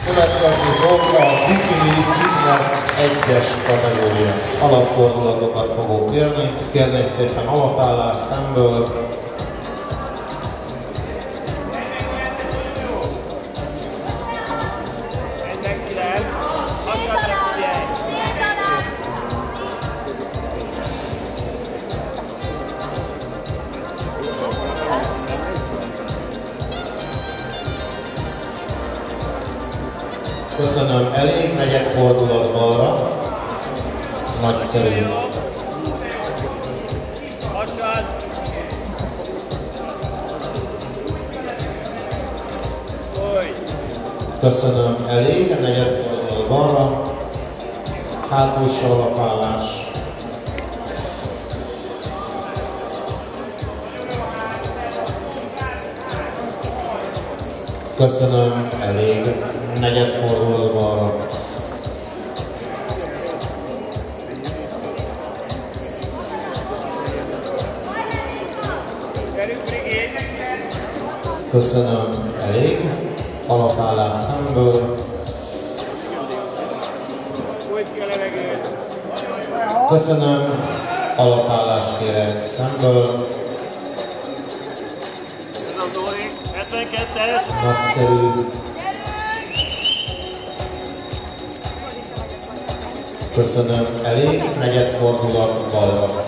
Következő dolog a Bikini Fitness 1-es kategória. Alapfordulatokat fogok kérni. Kérnék szépen alapállás szemből. Köszönöm, elég, negyed fordulat balra. Nagyszerű. Köszönöm, elég, negyed fordulat balra. Hátulsó alapállás. Köszönöm, elég, negyed fordulat balra. Köszönöm, elég, alapállás szemből. Köszönöm, alapállás kérek szemből. Nagyszerű. Köszönöm, elég, negyed fordulat balra.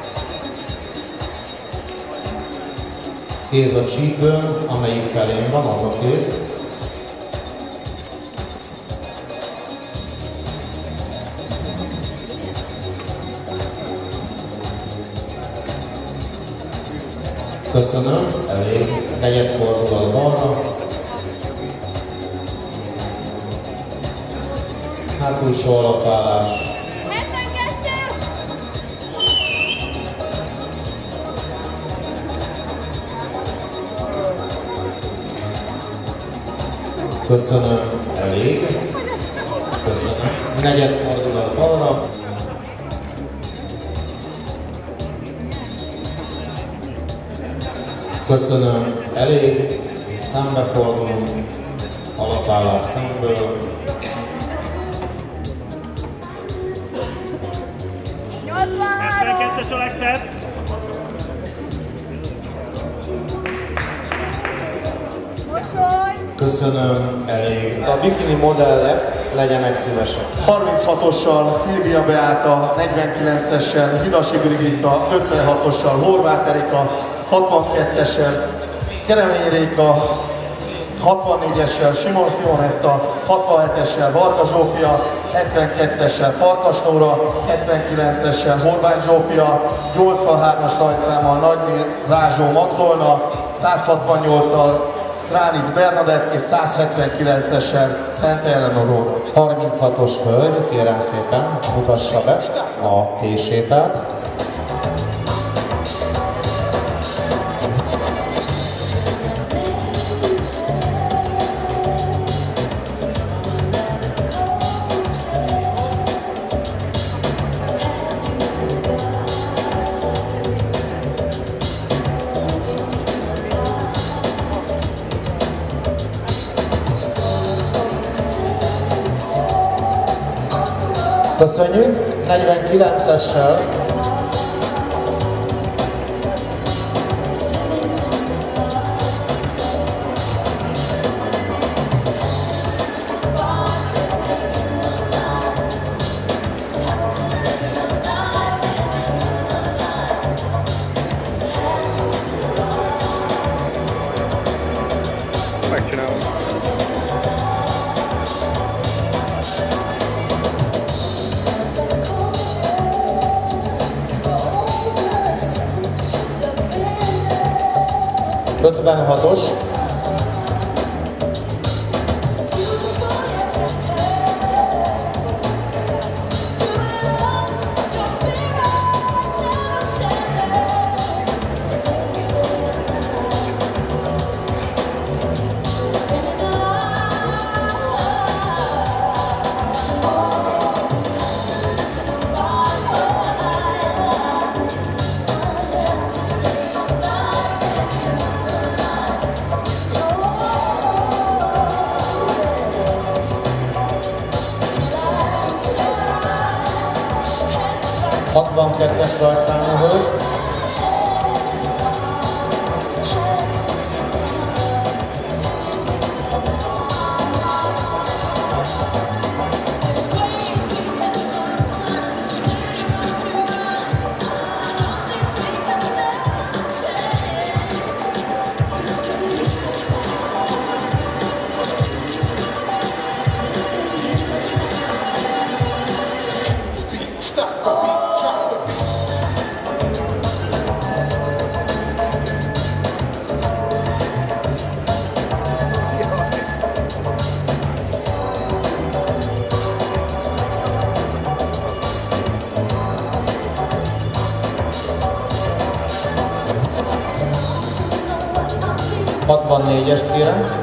Kéz a csípőn, amelyik felén van, az a kéz. Köszönöm, elég, negyed fordulat balra. Hátulsó alapállás. Köszönöm, elég. Köszönöm, negyed fordulat balra. Köszönöm, elég, szembefordulunk, alapállás szemből. Köszönöm, elég. A bikini modellek legyenek szívesek. 36-ossal Szilvia Beáta, 49-essel Hidasi Brigitta, 56-ossal Horváth Erika, 62-essel Keremény Réka, 64-essel Simon Simonetta, 67-essel Varga Zsófia, 72-essel Farkas Nóra, 79-essel Horváth Zsófia, 83-as rajtszámmal Nagyné Rázsó Magdolna, 168-al Kránic Bernadett és 179-essel Szent Eleonor. 36-os hölgy, kérem szépen, mutassa be a héjsételt. Köszönjük, 49-essel. Hatos. 62-es rajtszámú hölgy. Négyes kérem.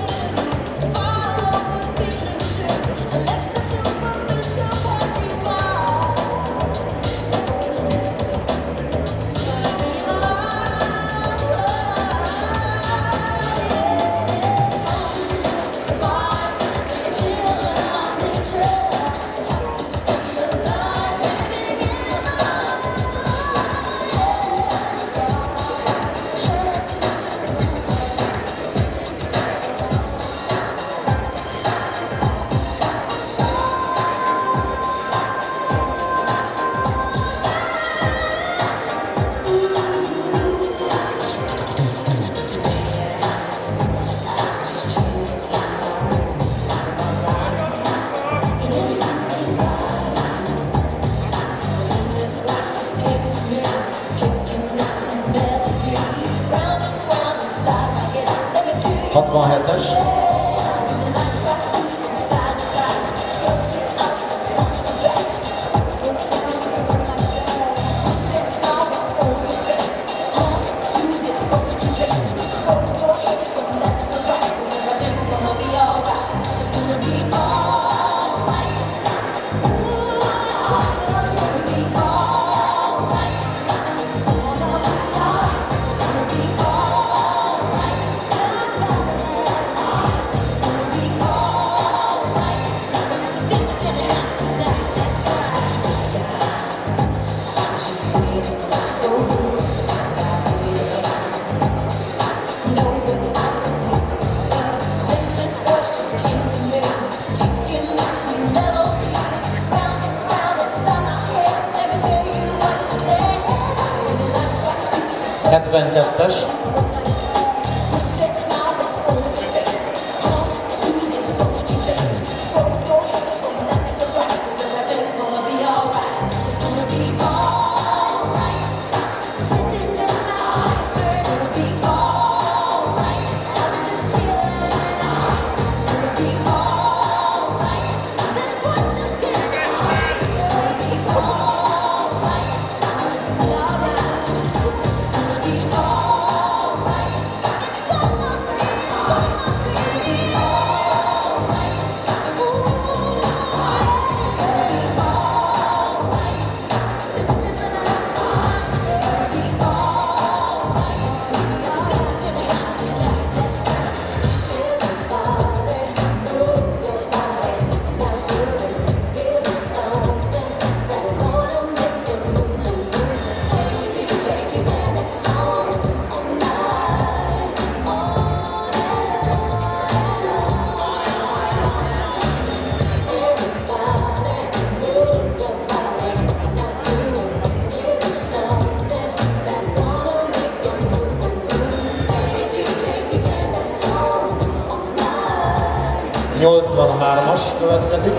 Következik.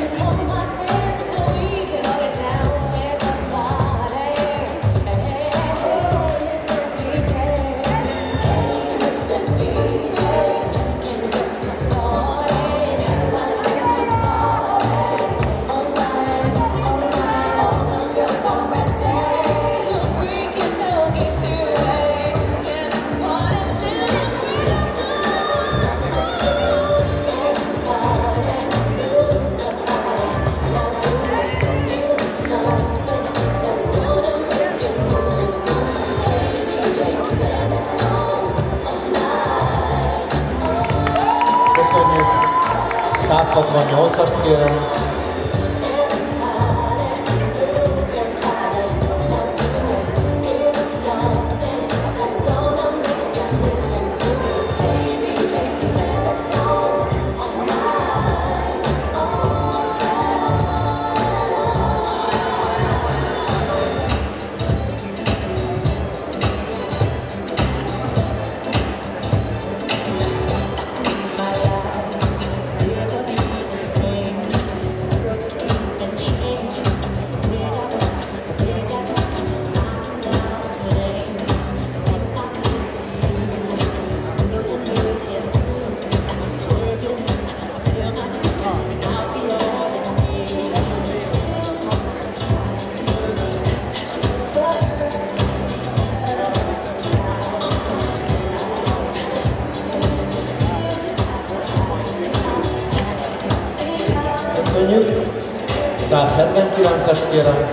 Köszönjük! 168-ast kérem. 279-es kérem.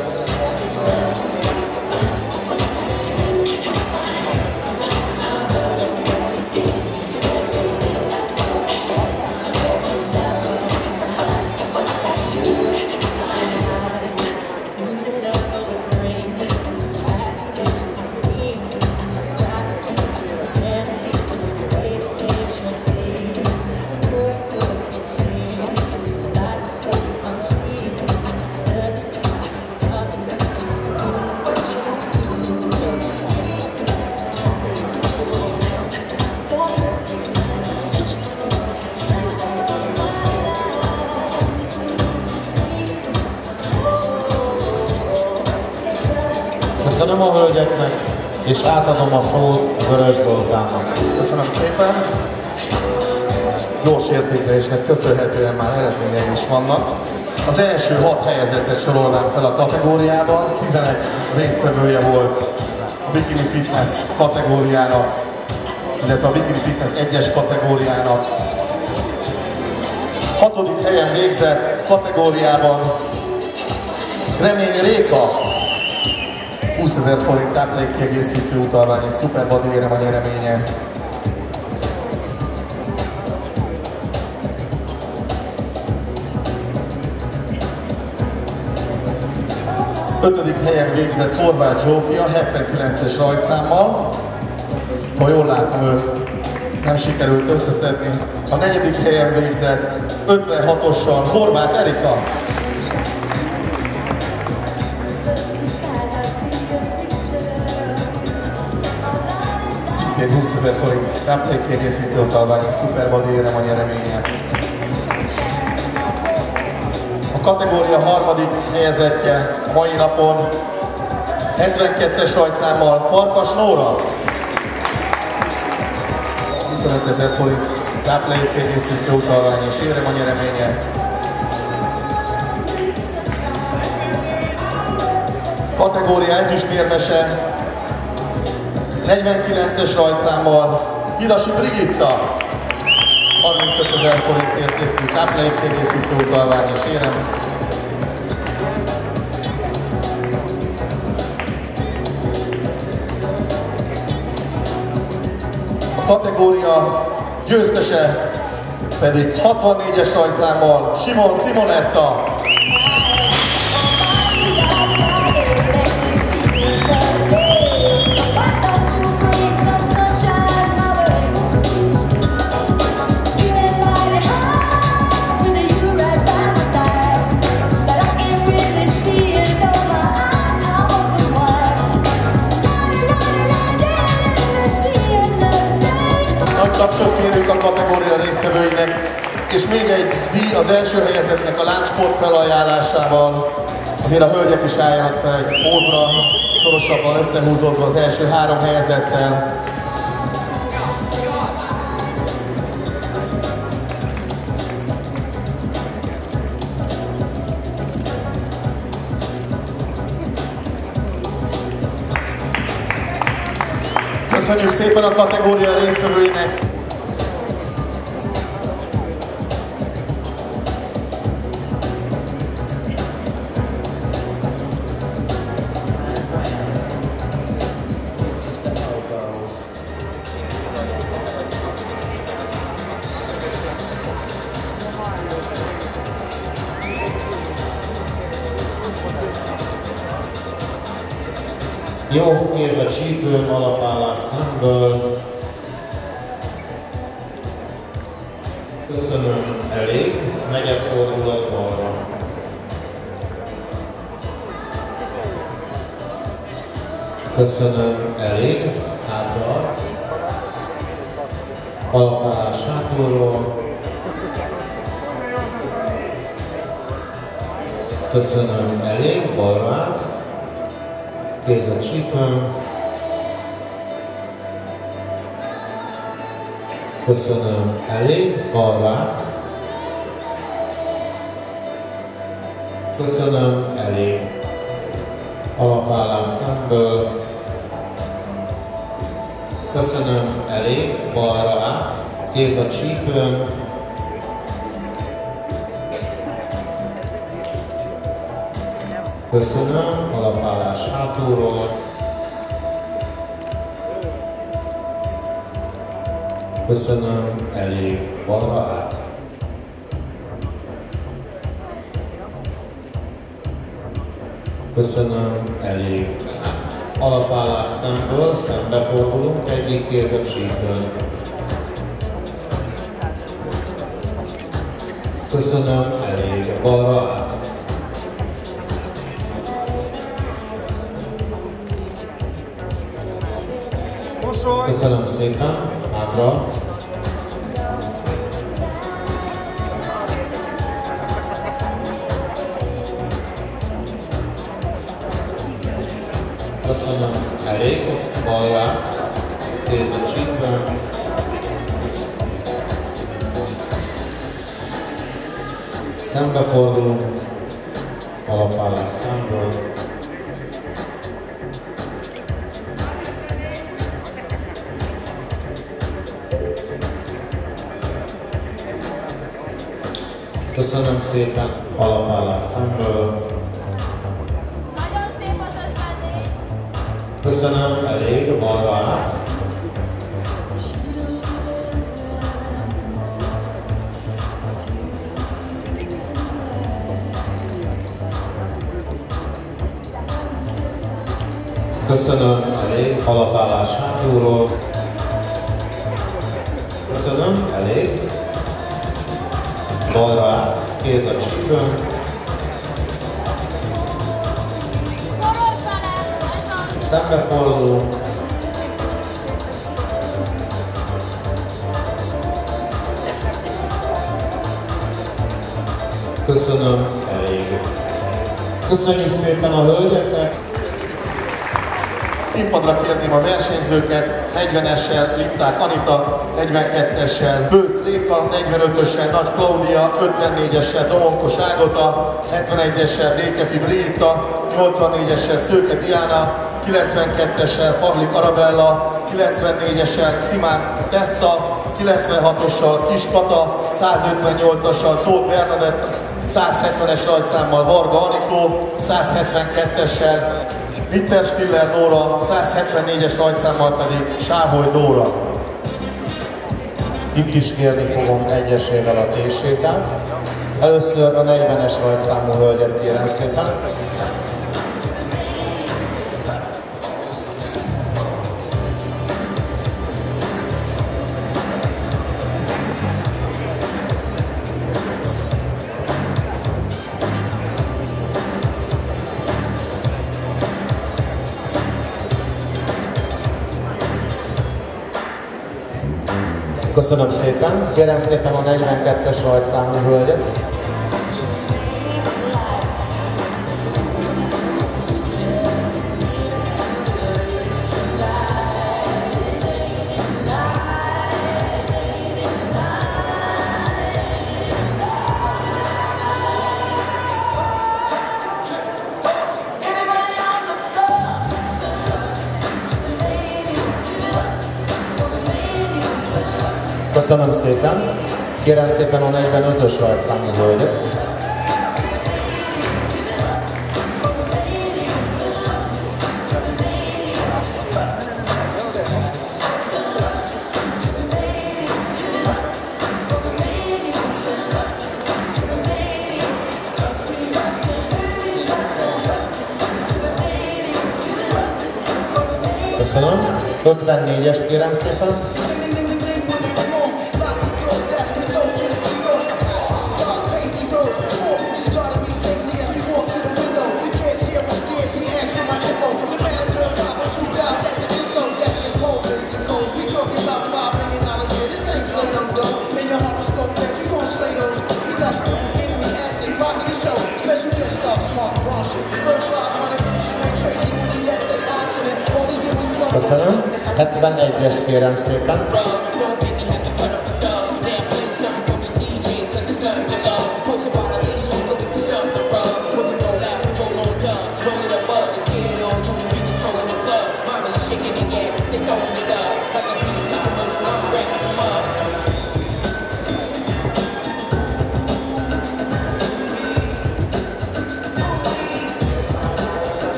Köszönöm a hölgyeknek, és átadom a szót Vörös Zoltánnak. Köszönöm szépen. Gyors értékelésnek köszönhetően már eredményei is vannak. Az első 6 helyezettet sorolnám fel a kategóriában. 11 résztvevője volt a Bikini Fitness kategóriának, illetve a Bikini Fitness 1-es kategóriának. 6. helyen végzett kategóriában Remény Réka, 20 000 forint táplálékkiegészítő utalvány és Superbody érem a nyereménye. Ötödik helyen végzett Horváth Zsófia 79-es rajtszámmal. Ha jól látom, ő nem sikerült összeszedni. A 4. helyen végzett 56-ossal Horváth Erika. Szintén 20 000 forint táplálékkiegészítő utalvány és Superbody érem a nyereménye. A kategória 3. helyezettje a mai napon 72-es rajtszámmal Farkas Nóra. 25 000 forint táplálékkiegészítő utalvány és érem a nyereménye. Kategória ezüstérmese 49-es rajtszámmal Hidasi Brigitta. 35 000 forint értékű táplálékkiegészítő utalvány és érem. A kategória győztese pedig 64-es rajtszámmal Simon Simonetta. Tapsot kérünk a kategória résztvevőinek, és még egy díj az első helyezettnek a láncsport felajánlásával. Azért a hölgyek is álljanak fel egy pózra, szorosabban összehúzódva az első 3 helyezettel. Köszönjük szépen a kategória résztvevőinek! Jó kéz a csípőn, alapállás szemből. Köszönöm, elég. Negyed fordulat balra. Köszönöm, elég. Hátraarc. Alapállás hátulról. Köszönöm, elég. Balra át. Kéz a csípőn. Köszönöm, elég, balra át. Köszönöm, elég. Alapállás szemből. Köszönöm, elég, balra át. Kéz a csípőn. Köszönöm, alapállás hátulról. Köszönöm, elég balra át. Köszönöm, elég. Alapállás szemből, szembefordulunk, egyik kéz a csípőn. Köszönöm, elég. Balra át. Köszönöm szépen, hátra. Köszönöm, elég, balra, kéz a csípőn. Szembefordulunk, alapállás szemből. Köszönöm szépen, alapállás szemből. Nagyon szép az ötletény. Köszönöm, elég, balra át. Köszönöm, elég, alapállás hátulról. Köszönöm, elég. Balra át, kéz a csípőn. Szembefordulunk. Köszönöm, elég. Köszönjük szépen a hölgyeknek. Színpadra kérném a versenyzőket, 40-essel Lipták Anita, 42-essel Bőc Réka, 45-össel Nagy Klaudia, 54-essel Domonkos Ágota, 71-essel Békefi Brigitta, 84-essel Szőke Diana, 92-essel Pavlik Arabella, 94-essel Szimán Tessa, 96-ossal Kis Kata, 158-assal Tóth Bernadett, 170-es rajtszámmal Varga Anikó, 172-essel Witter Stiller Nóra, 174-es rajtszámmal pedig Sávoly Dóra. Itt is kérni fogom egyesével a T-sétát. Először a 40-es rajtszámú hölgyet kérem szépen. Köszönöm szépen. Kérem szépen a 42-es rajtszámú hölgyet. Köszönöm szépen. Kérem szépen a 45-ös rajtszámú hölgyet. Köszönöm. 54-est kérem szépen. Köszönöm. 71-est kérem szépen.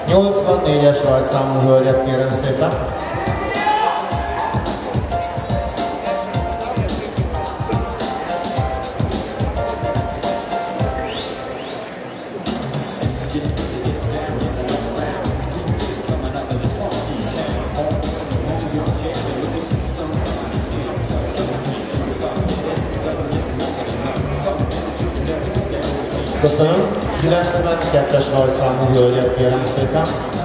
84-es rajtszámú hölgyet kérem szépen. Köszönöm. 92-es rajtszámú hölgyet kérem szépen.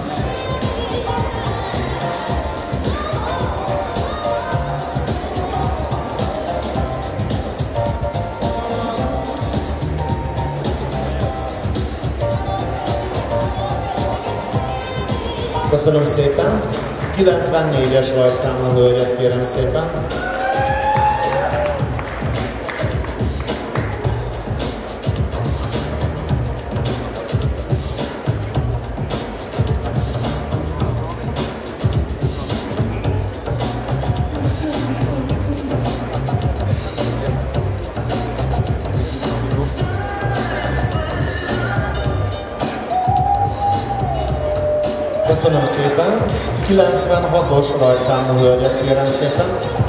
Köszönöm szépen. 94-es rajtszámú hölgyet kérem szépen. Köszönöm szépen. 96-os rajtszámú hölgyet kérem szépen.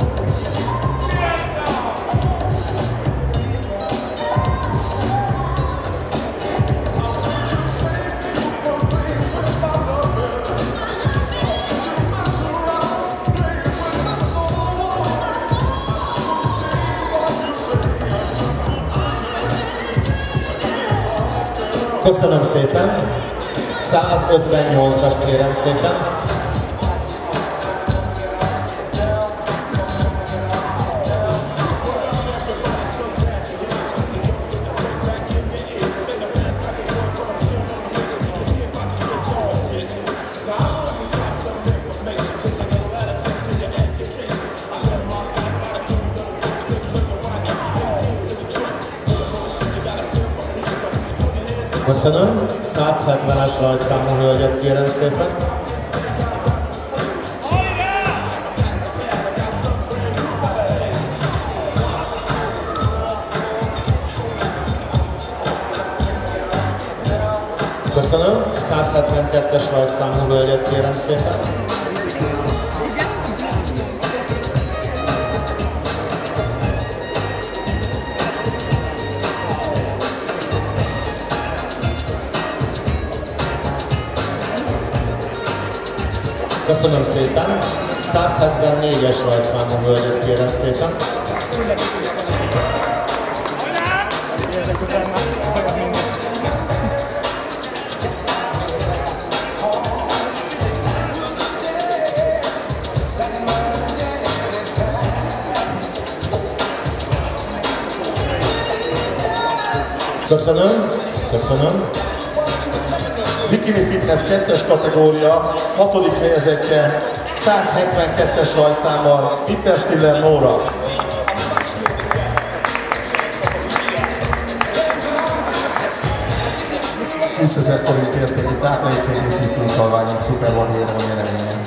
Köszönöm szépen. 158-as kérem szépen. Köszönöm. 170-es rajtszámú hölgyet kérem szépen. Köszönöm. 172-es rajtszámú hölgyet kérem szépen. Köszönöm szépen. 174-es rajtszámú hölgyet kérem szépen. Köszönöm. Köszönöm. Bikini Fitness 2-es kategória, 6. helyezettje, 172-es rajtszámmal, Bitterstiller Nóra. $20,000 forint értékű táplálékkiegészítő utalványon szuperbody érem nyereményen.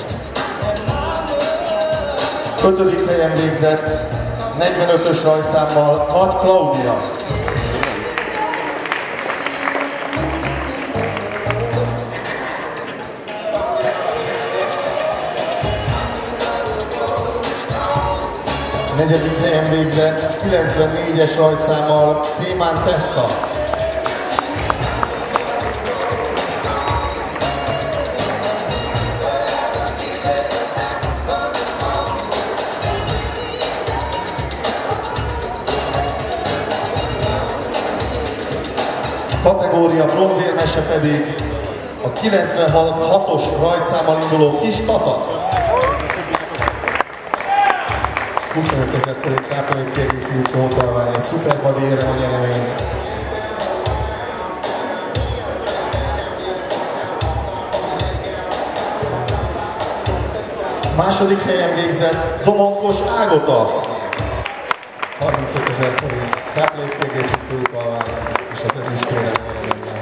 5. helyen végzett, 45-ös rajtszámmal, Nagy Klaudia. Negyedik helyen végzett, 94-es rajtszámmal, Szémán Tessa. A kategória bronzérmese pedig a 96-os rajtszámmal induló Kis Kata. $25,000 forint táplálékkiegészítő utalvány, egy szuperbody érem a nyeremény. Második helyen végzett Domonkos Ágota. $35,000 forint táplálékkiegészítő utalvány és az ezüstérem nyereménye.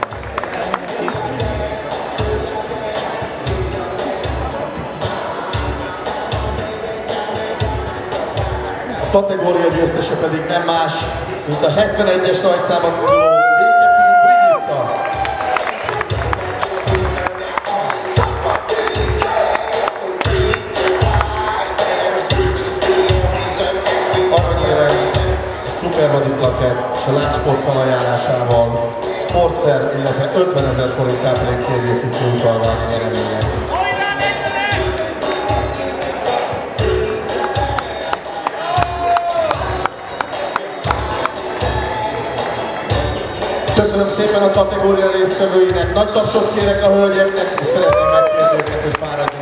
A kategória győztese pedig nem más, mint a 71-es rajtszámon induló Békefény Brigitta. szabadi plakett és a láncsport felajánlásával sportszer, illetve 50 000 forint táplálékkiegészítő utalvány nyereménye. Köszönöm szépen a kategória résztvevőinek, nagy tapsot kérek a hölgyeknek, és szeretném megkérni őket, hogy fáradjanak.